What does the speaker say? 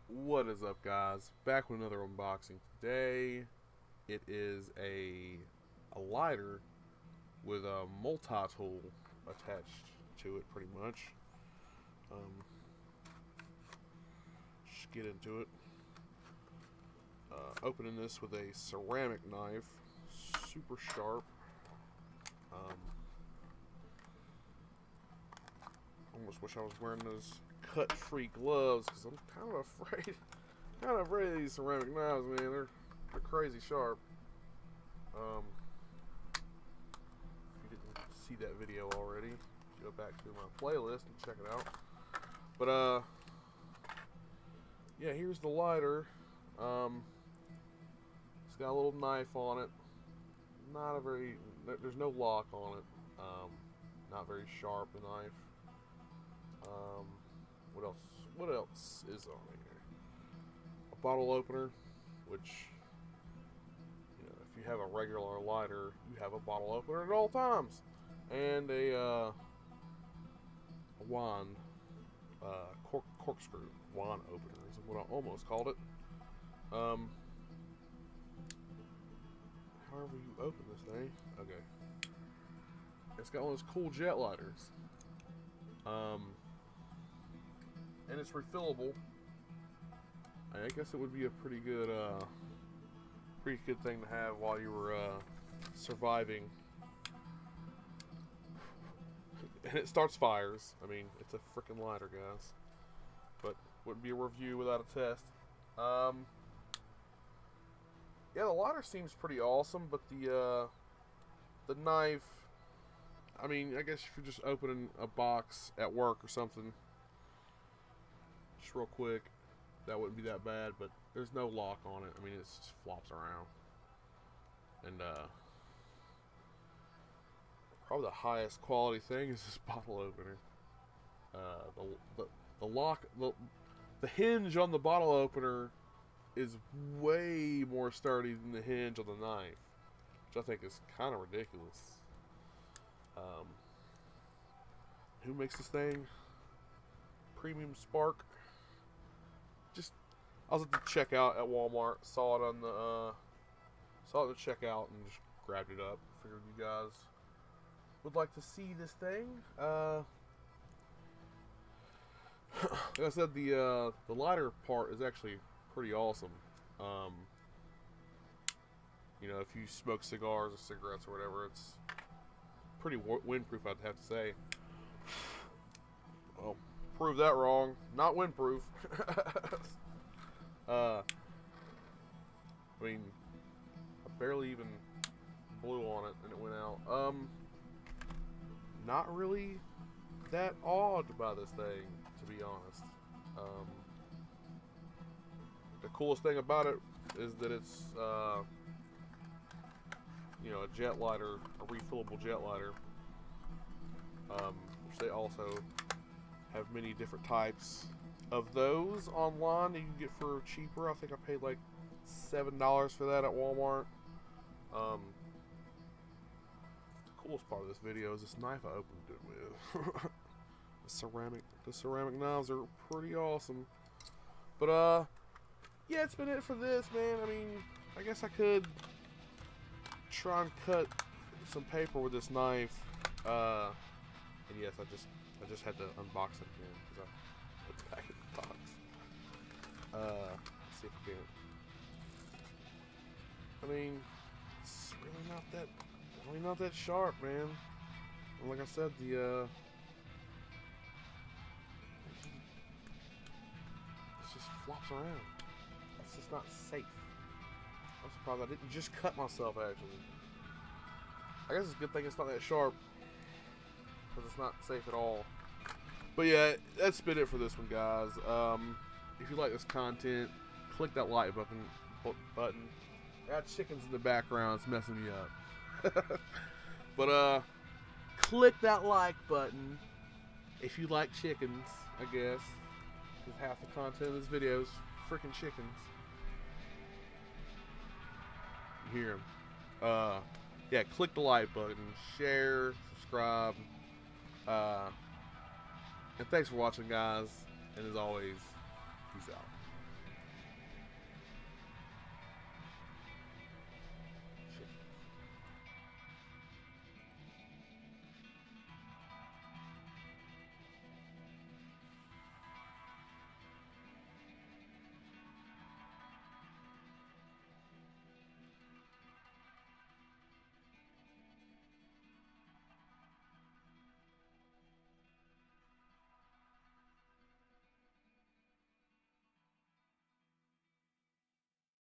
What is up, guys? Back with another unboxing. Today it is a lighter with a multi-tool attached to it, pretty much. Just get into it. Opening this with a ceramic knife, super sharp. Almost wish I was wearing those cut-free gloves because I'm kind of afraid of these ceramic knives, man. They're crazy sharp. If you didn't see that video already, go back to my playlist and check it out. But yeah, here's the lighter. It's got a little knife on it. There's no lock on it. Not very sharp, the knife. What else is on here? A bottle opener, which, you know, if you have a regular lighter, you have a bottle opener at all times. And a wand, corkscrew wand opener is what I almost called it. However you open this thing, okay. It's got one of those cool jet lighters. And it's refillable. I guess it would be a pretty good thing to have while you were surviving. And it starts fires. I mean, it's a freaking lighter, guys. But wouldn't be a review without a test. Yeah, the lighter seems pretty awesome, but the knife, I mean, I guess if you're just opening a box at work or something, just real quick, that wouldn't be that bad, but there's no lock on it. I mean, it just flops around. And probably the highest quality thing is this bottle opener. The lock, the hinge on the bottle opener is way more sturdy than the hinge on the knife, which I think is kind of ridiculous. Who makes this thing? Premium Spark. I was at the checkout at Walmart, saw it on the checkout, and just grabbed it up. Figured you guys would like to see this thing. Like I said, the lighter part is actually pretty awesome. You know, if you smoke cigars or cigarettes or whatever, it's pretty windproof, I'd have to say. Well, prove that wrong. Not windproof. I mean, I barely even blew on it and it went out. Not really that awed by this thing, to be honest. The coolest thing about it is that it's, you know, a jet lighter, a refillable jet lighter. Which they also have many different types of those online that you can get for cheaper. I think I paid like $7 for that at Walmart. The coolest part of this video is this knife I opened it with. The ceramic knives are pretty awesome. But yeah, it's been it for this, man. I mean, I guess I could try and cut some paper with this knife. And yes, I just had to unbox it again because I put it back in the box. Let's see if we can. I mean, it's really not that sharp, man. And like I said, it just flops around. It's just not safe. I'm surprised I didn't just cut myself, actually. I guess it's a good thing it's not that sharp, because it's not safe at all. But yeah, that's been it for this one, guys. If you like this content, click that like button. I got chickens in the background, it's messing me up. But click that like button if you like chickens, I guess, because half the content of this video is freaking chickens. You hear them. Yeah, click the like button, share, subscribe. And thanks for watching, guys. And as always, peace out.